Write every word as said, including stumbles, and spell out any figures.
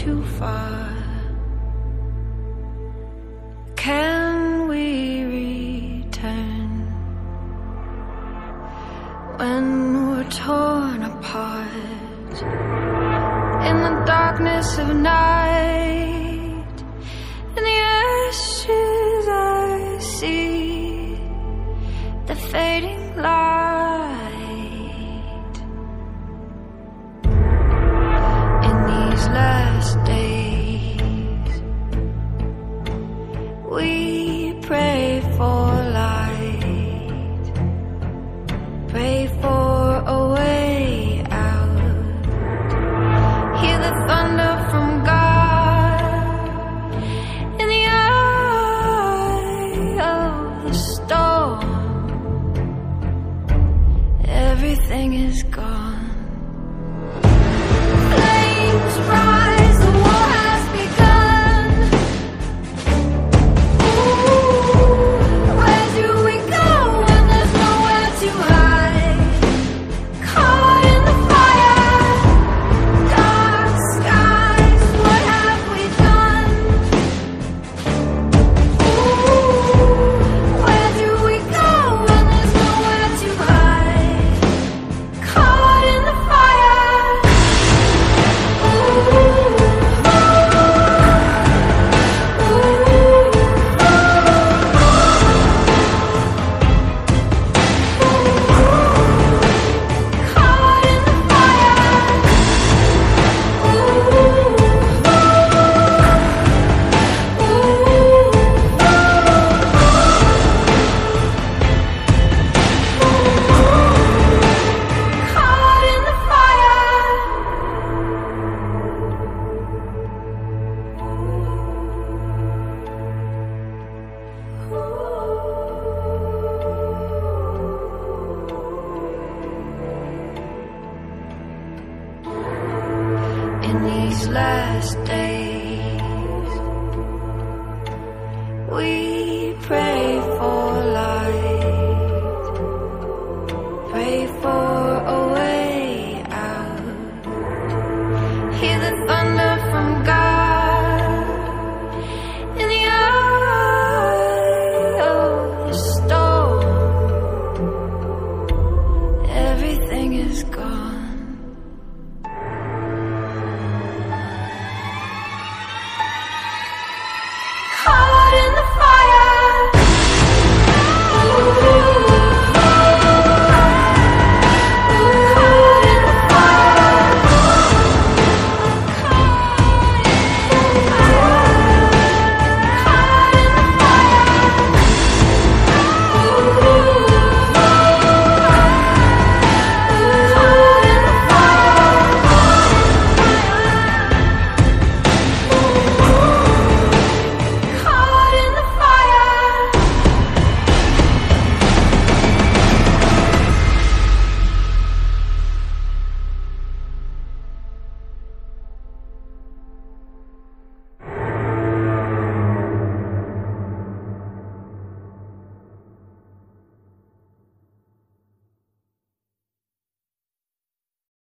too far. Can we return when we're torn apart in the darkness of night? In the ashes I see the fading light. In these last days we pray for light, pray for a way out. Hear the thunder from God in the eye of the storm. Everything is gone. Flames rise, the war has begun. Ooh, where do we go when there's nowhere to hide? Caught in the fire, dark skies, what have we done? Ooh, where do we go when there's nowhere to hide? Caught in the fire. Ooh, caught in the fire. Caught in the fire. In these last days we pray